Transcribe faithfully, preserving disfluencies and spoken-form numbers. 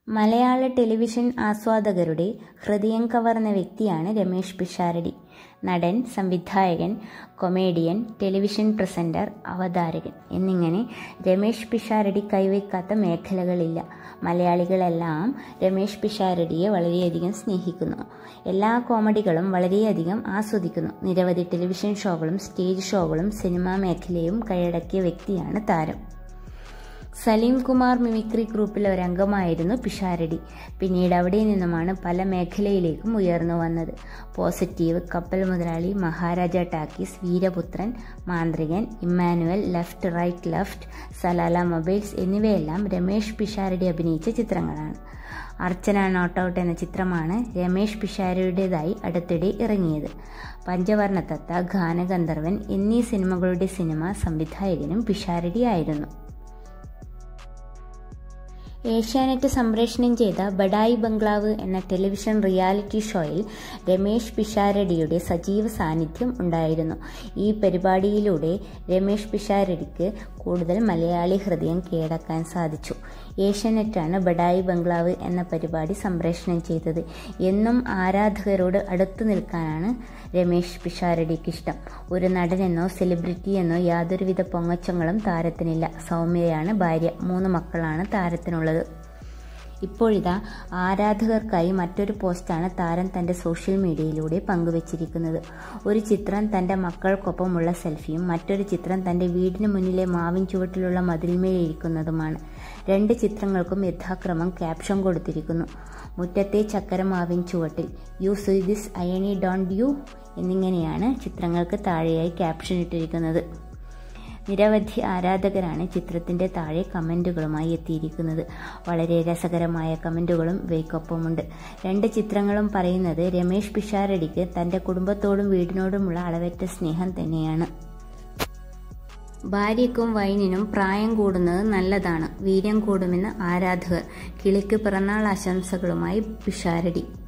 മലയാള television ആസ്വാദകരുടെ ഹൃദയം കവർന്ന വ്യക്തിയാണ് രമേഷ് പിഷാരടി. നടൻ, സംവിധായകൻ, കൊമേഡിയൻ, ടെലിവിഷൻ പ്രസന്റർ, അവതാരകൻ എന്നിങ്ങനെ രമേഷ് പിഷാരടി കൈവയ്ക്കാത്ത മേഖലകളില്ല. മലയാളികളെല്ലാം രമേഷ് പിഷാരടിയെ വളരെയധികം സ്നേഹിക്കുന്നു. എല്ലാ കോമഡികളും വളരെയധികം ആസ്വദിക്കുന്നു. നിരവധി ടെലിവിഷൻ ഷോകളും സ്റ്റേജ് ഷോകളും സിനിമാ മേഖലയും കൈയടക്കിയ വ്യക്തിയാണ് താരം. സലീം കുമാർ മിമിക്രി ഗ്രൂപ്പിലെ ഒരംഗമായിരുന്നു പിഷാരടി. പിന്നീട് അവിടെ നിന്നുമാണ് പല മേഖലയിലേക്കും ഉയർന്നു വന്നത്. Positive, Kappal Muthalali, Maharaja talkies, Veeraputhran, Manthrikan, Immanuel, left right left, Salalah mobiles എന്നിവയെല്ലാം രമേഷ് പിഷാരടി അഭിനയിച്ച ചിത്രങ്ങളാണ്. അർച്ചന നോട്ട് ഔട്ട് എന്ന ചിത്രമാണ് രമേഷ് പിഷാരടിയുടേതായി അടുത്തിടെ ഇറങ്ങിയത്. പഞ്ചവർണ്ണ തത്ത, ഗാനഗന്ധർവൻ എന്നീ സിനിമകളുടെ സിനിമ സംവിധായകനും പിഷാരടി ആയിരുന്നു. ഏഷ്യാനെറ്റ് സംപ്രേഷണം ചെയ്ത ബഡായി ബംഗ്ലാവ് എന്ന ടെലിവിഷൻ റിയാലിറ്റി ഷോയിൽ രമേഷ് പിഷാരടിയുടെ സജീവ സാന്നിധ്യം ഉണ്ടായിരുന്നു. ഈ പരിപാടിയിലൂടെ രമേഷ് പിഷാരടിക്ക് കൂടുതൽ മലയാളി ഹൃദയം കീഴടക്കാൻ സാധിച്ചു. ഏഷ്യാനെറ്റാണ് ബഡായി ബംഗ്ലാവ് എന്ന പരിപാടി സംപ്രേഷണം ചെയ്തത്. എന്നും ആരാധകരോട് അടുത്തു നിൽക്കാനാണ് രമേഷ് പിഷാരടിക്ക് ഇഷ്ടം. ഒരു നടനെന്നോ സെലിബ്രിറ്റിയെന്നോ യാതൊരുവിധ പൊങ്ങച്ചങ്ങളും താരത്തിനില്ല. സൗമ്യയാണ് ഭാര്യ. മൂന്ന് മക്കളാണ് താരത്തിനുള്ളത്. ഇപ്പോഴിതാ ആരാധകർക്കായി മറ്റൊരു പോസ്റ്റാണ് താരം തന്റെ സോഷ്യൽ മീഡിയയിലൂടെ പങ്കുവച്ചിരിക്കുന്നത്. ഒരു ചിത്രം തന്റെ മക്കൾക്കൊപ്പമുള്ള സെൽഫിയും മറ്റൊരു ചിത്രം തന്റെ വീടിന് മുന്നിലെ മാവിൻ ചുവട്ടിലുള്ള മതിൽമേലിരിക്കുന്നതുമാണ്. രണ്ട് ചിത്രങ്ങൾക്കും യഥാക്രമം ക്യാപ്ഷൻ കൊടുത്തിരിക്കുന്നു. മുറ്റത്തെ ചക്കര മാവിൻ ചുവട്ടിൽ, you see this irony don't you എന്നിങ്ങനെയാണ് ചിത്രങ്ങൾക്ക് താഴെയായി ക്യാപ്ഷൻ ഇട്ടിരിക്കുന്നത്. നിരവധി ആരാധകരാണ് ചിത്രത്തിന്റെ താഴെ കമന്റുകളുമായി എത്തിയിരിക്കുന്നത്. വളരെ രസകരമായ കമന്റുകളും ഇവയ്ക്കൊപ്പമുണ്ട്. രണ്ട് ചിത്രങ്ങളും പറയുന്നത് രമേഷ് പിഷാരടിക്ക് തന്റെ കുടുംബത്തോടും വീടിനോടുമുള്ള അളവറ്റ സ്നേഹം തന്നെയാണ്. ഭാര്യയ്ക്കും വൈനിനും പ്രായം കൂടുന്നത് നല്ലതാണ്, വീര്യം കൂടുമെന്ന് ആരാധകർ. കിളിക്ക് പിറന്നാൾ ആശംസകളുമായി പിഷാരടി.